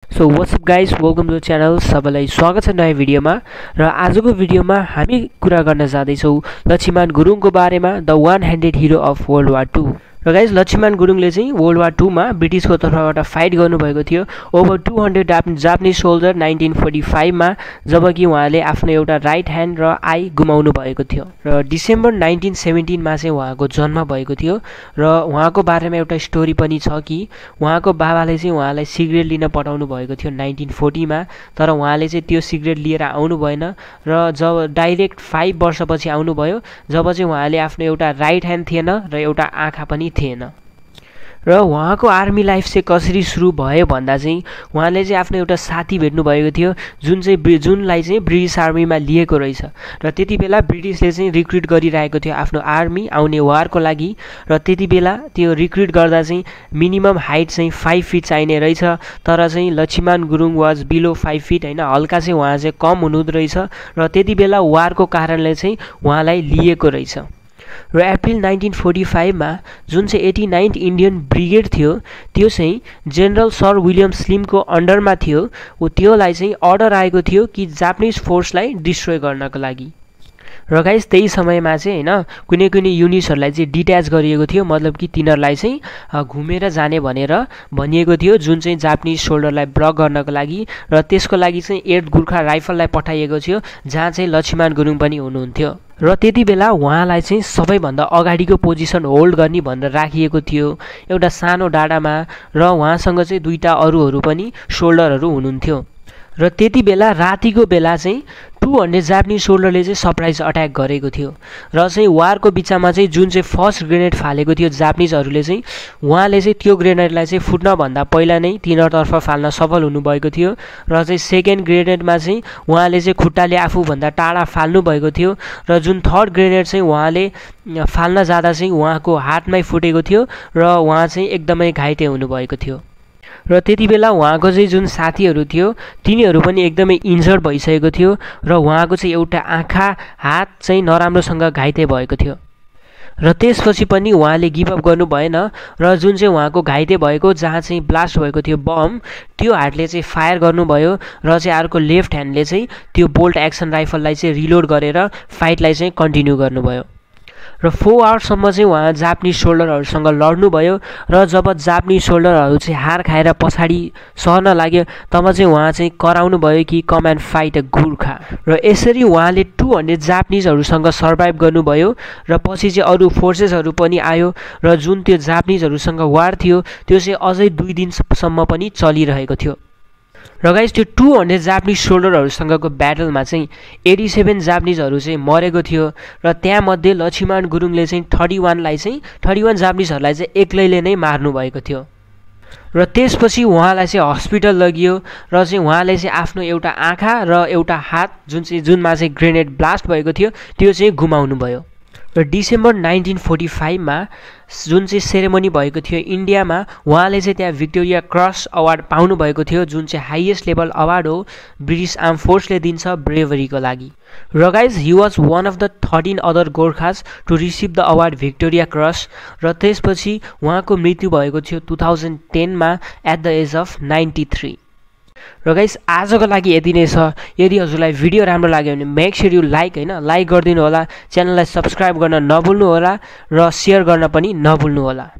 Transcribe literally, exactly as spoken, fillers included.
So what's up guys, welcome to channel. सबैलाई स्वागत छ नयाँ भिडियोमा। र आजको भिडियोमा हामी कुरा गर्न जाँदैछौँ लक्ष्मण गुरुङको बारेमा, the one handed hero of world war two. र गाइज, लक्ष्मण गुरुङले चाहिँ वर्ल्ड वार टूमा ब्रिटिसको तर्फबाट फाइट गर्नुभएको थियो। Over two hundred Japanese soldier nineteen forty फाइभमा, जबकि उहाँले आफ्नो एउटा राइट ह्यान्ड र आई गुमाउनु भएको थियो। र डिसेम्बर नाइन्टिन सेभेन्टिनमा चाहिँ उहाँको जन्म भएको थियो। र उहाँको बारेमा एउटा स्टोरी पनि छ कि उहाँको बाबाले चाहिँ उहाँलाई सिगरेट लिन पठाउनु भएको थियो नाइन्टिन फोर्टीमा, तर उहाँले चाहिँ त्यो सिगरेट लिएर आउनु भएन। र जब डाइरेक्ट फाइभ वर्षपछि आउनुभयो, जब चाहिँ उहाँले आफ्नो एउटा राइट ह्यान्ड थिएन र एउटा आँखा पनि थिएन। र उहाँको आर्मी लाइफ चाहिँ कसरी सुरु भयो भन्दा चाहिँ उहाँले चाहिँ आफ्नो एउटा साथी भेट्नु भएको थियो, जुन चाहिँ जुनलाई चाहिँ ब्रिटिस आर्मीमा लिएको रहेछ। र त्यति बेला ब्रिटिसले चाहिँ रिक्रुट गरिरहेको थियो आफ्नो आर्मी आउने वारको लागि। र त्यति बेला त्यो रिक्रुट गर्दा चाहिँ मिनिमम हाइट चाहिँ फाइभ फिट चाहिने रहेछ, तर चाहिँ Laxman Gurung was below five feet होइन, हल्का चाहिँ उहाँ चाहिँ कम हुनुहुँदो रहेछ। र त्यति बेला वारको कारणले चाहिँ उहाँलाई लिएको रहेछ। र अप्रिल नाइन्टिन फोर्टी फाइभमा जुन चाहिँ एटी नाइन्थ इन्डियन ब्रिगेड थियो, त्यो चाहिँ जेनरल सर विलियम स्लिमको अन्डरमा थियो। त्योलाई चाहिँ अर्डर आएको थियो कि जापानिज फोर्सलाई डिस्ट्रोय गर्नको लागि। र गाइस, त्यही समयमा चाहिँ होइन कुनै कुनै युनिट्सहरूलाई चाहिँ डिट्याच गरिएको थियो, मतलब कि तिनीहरूलाई चाहिँ घुमेर जाने भनेर भनिएको थियो, जुन चाहिँ जापानिज सोल्डरलाई ब्लक गर्नको लागि। र त्यसको लागि चाहिँ एट गुर्खा राइफललाई पठाइएको थियो, जहाँ चाहिँ लक्ष्मण गुरुङ पनि हुनुहुन्थ्यो। र त्यति बेला उहाँलाई चाहिँ सबैभन्दा अगाडिको पोजिसन होल्ड गर्ने भनेर राखिएको थियो एउटा सानो डाँडामा। र उहाँसँग चाहिँ दुईवटा अरूहरू पनि सोल्डरहरू हुनुहुन्थ्यो। र त्यति बेला रातिको बेला चाहिँ टू हन्ड्रेड जापानिज सोल्डरले चाहिँ सरप्राइज अट्याक गरेको थियो। र चाहिँ वारको बिचमा चाहिँ जुन चाहिँ फर्स्ट ग्रेनेड फालेको थियो जापानिजहरूले चाहिँ, उहाँले चाहिँ त्यो ग्रेनेडलाई चाहिँ फुट्नभन्दा पहिला नै तिनीहरूतर्फ फाल्न सफल हुनुभएको थियो। र चाहिँ सेकेन्ड ग्रेनेडमा चाहिँ उहाँले चाहिँ खुट्टाले आफूभन्दा टाढा फाल्नु भएको थियो। र जुन थर्ड ग्रेनेड चाहिँ उहाँले फाल्न जाँदा चाहिँ उहाँको हातमै फुटेको थियो र उहाँ चाहिँ एकदमै घाइते हुनुभएको थियो। र त्यति बेला उहाँको चाहिँ जुन साथीहरू थियो तिनीहरू पनि एकदमै इन्जर्ड भइसकेको थियो। र उहाँको चाहिँ एउटा आँखा हात चाहिँ नराम्रोसँग घाइते भएको थियो। र त्यसपछि पनि उहाँले गिभअप गर्नु भएन। र जुन चाहिँ उहाँको घाइते भएको, जहाँ चाहिँ ब्लास्ट भएको थियो बम, त्यो हातले चाहिँ फायर गर्नुभयो। र चाहिँ अर्को लेफ्ट ह्यान्डले चाहिँ त्यो बोल्ट एक्सन राइफललाई चाहिँ रिलोड गरेर फाइटलाई चाहिँ कन्टिन्यू गर्नुभयो। र फोर आवर्ससम्म चाहिँ उहाँ जापानिज सोल्डरहरूसँग लड्नुभयो। र जब जापानिज सोल्डरहरू चाहिँ हार खाएर पछाडि सर्न लाग्यो, तब चाहिँ उहाँ चाहिँ कराउनु भयो कि come and fight a Gurkha. र यसरी उहाँले टू हन्ड्रेड जापानिजहरूसँग सर्भाइभ गर्नुभयो। र पछि चाहिँ अरू फोर्सेसहरू पनि आयो। र जुन त्यो जापानिजहरूसँग वार थियो त्यो चाहिँ अझै दुई दिनसम्म पनि चलिरहेको थियो। र गाइस, त्यो टू हन्ड्रेड जापानिज सोल्डरहरूसँगको ब्याटलमा चाहिँ एटी सेभेन जापानिजहरू चाहिँ मरेको थियो। र त्यहाँमध्ये लक्ष्मण गुरुङले चाहिँ थर्टी वानलाई चाहिँ थर्टी वान जापानिजहरूलाई चाहिँ एक्लैले नै मार्नुभएको थियो। र त्यसपछि उहाँलाई चाहिँ हस्पिटल लगियो। र चाहिँ उहाँले चाहिँ आफ्नो एउटा आँखा र एउटा हात जुन चाहिँ जुनमा चाहिँ ग्रेनेड ब्लास्ट भएको थियो त्यो चाहिँ गुमाउनु भयो। र डिसेम्बर नाइन्टिन फोर्टी फाइभमा जुन चाहिँ सेरेमनी भएको थियो इन्डियामा, उहाँले चाहिँ त्यहाँ भिक्टोरिया क्रस अवार्ड पाउनुभएको थियो, जुन चाहिँ हाइएस्ट लेभल अवार्ड हो, ब्रिटिस आर्म फोर्सले दिन्छ ब्रेभरीको लागि। र guys, he was one of the thirteen other Gorkhas to receive the award Victoria Cross. र त्यसपछि उहाँको मृत्यु भएको थियो टु थाउजन्ड टेनमा at the age of ninety three. र गाइस, आजको लागि यति नै छ। यदि हजुरलाई भिडियो राम्रो लाग्यो भने मेक स्योर यु लाइक होइन लाइक गरिदिनु होला, च्यानललाई सब्सक्राइब गर्न नभुल्नु होला र सेयर गर्न पनि नभुल्नु होला।